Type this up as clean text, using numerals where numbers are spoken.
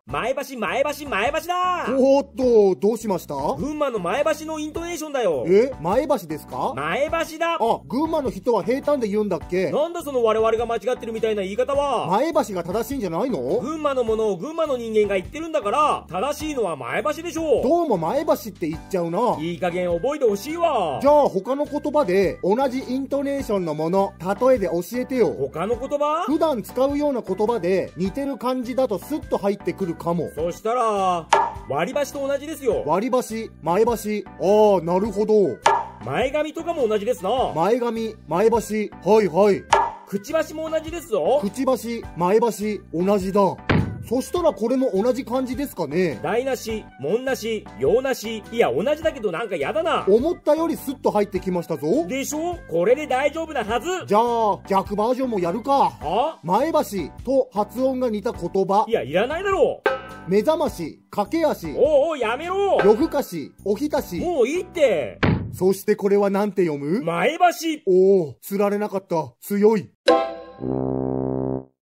前橋前橋前橋だ。 おーっと、どうしました？ 群馬の前橋のイントネーションだよ。 前橋ですか？ 前橋だ。 あ、群馬の人は平坦で言うんだっけ？ なんだその我々が間違ってるみたいな言い方は。 前橋が正しいんじゃないの？ 群馬のものを群馬の人間が言ってるんだから、正しいのは前橋でしょう。 どうも前橋って言っちゃうな。 いい加減覚えてほしいわ。 じゃあ他の言葉で同じイントネーションのもの、例えで教えてよ。 他の言葉？ 普段使うような言葉で似てる漢字だとスッと入ってくるかも。 そしたら、割り箸と同じですよ。 割り箸、前橋。ああ、なるほど。 前髪とかも同じですな。 前髪、前橋。はいはい。 くちばしも同じですぞ。 くちばし、前橋、同じだ。そしたらこれも同じ漢字ですかね。 台無し、門なし、用なし。いや、同じだけどなんかやだな。 思ったよりスッと入ってきましたぞ。 でしょ？これで大丈夫なはず。 じゃあ、逆バージョンもやるか。 は？ 前橋と発音が似た言葉。 いや、いらないだろう。 目覚まし、駆け足。 おうおう、やめろ。 夜更かし、おひたし。 もういいって。 そしてこれはなんて読む？ 前橋。 おお、釣られなかった。強い。